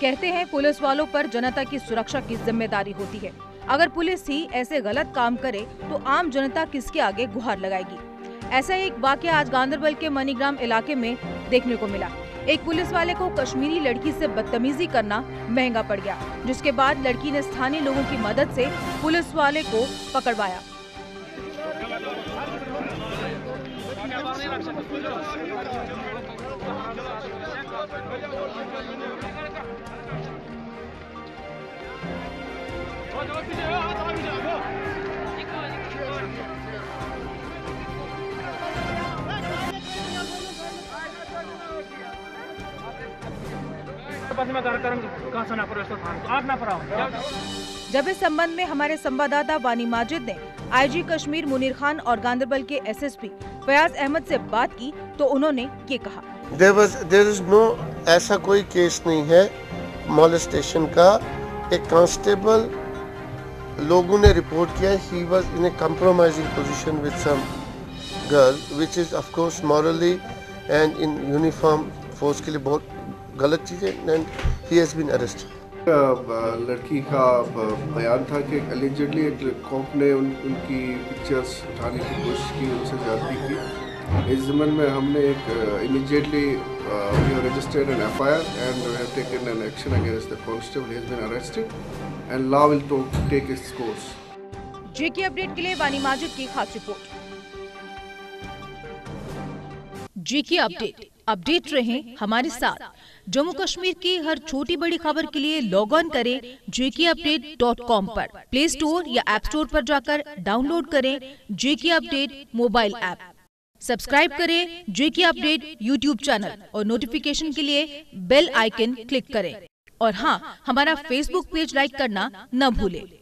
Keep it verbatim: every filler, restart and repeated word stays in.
कहते हैं पुलिस वालों पर जनता की सुरक्षा की जिम्मेदारी होती है। अगर पुलिस ही ऐसे गलत काम करे तो आम जनता किसके आगे गुहार लगाएगी। ऐसा एक वाकया आज गांदरबल के मनीग्राम इलाके में देखने को मिला। एक पुलिस वाले को कश्मीरी लड़की से बदतमीजी करना महंगा पड़ गया, जिसके बाद लड़की ने स्थानीय लोगों की मदद से पुलिस वाले को पकड़वाया। जब इस संबंध में हमारे संवाददाता वानी माजिद ने आईजी कश्मीर मुनीर खान और गांदरबल के एसएसपी फयाज अहमद से बात की तो उन्होंने ये कहा, There was, there is no, ऐसा कोई केस नहीं है मॉलेस्टेशन का। एक कांस्टेबल लोगों ने रिपोर्ट किया, he was in a compromising position with some girl, which is of course morally and in uniform force के लिए बहुत गलत चीज़ है, and he has been arrested. लड़की का बयान था कि एलिजिडली एक कॉप ने उन, उनकी पिक्चर्स उठाने की कोशिश की, उनसे ज्यादती की। इस ज़मन में हमने एक immediately we have registered an F I R and we have taken an action against the constable, he has been arrested and law will take its course. JK update के लिए वानी माजिद की खास रिपोर्ट। जेके अपडेट, अपडेट रहें हमारे साथ। जम्मू कश्मीर की हर छोटी बड़ी खबर के लिए लॉग ऑन करें जेके अपडेट डॉट कॉम पर। प्ले स्टोर या ऐप स्टोर पर जाकर डाउनलोड करें JK update mobile app. Subscribe करें जेके अपडेट यूट्यूब चैनल और नोटिफिकेशन के लिए बेल आइकन क्लिक करें। और हाँ, हमारा फेसबुक पेज लाइक करना न भूलें।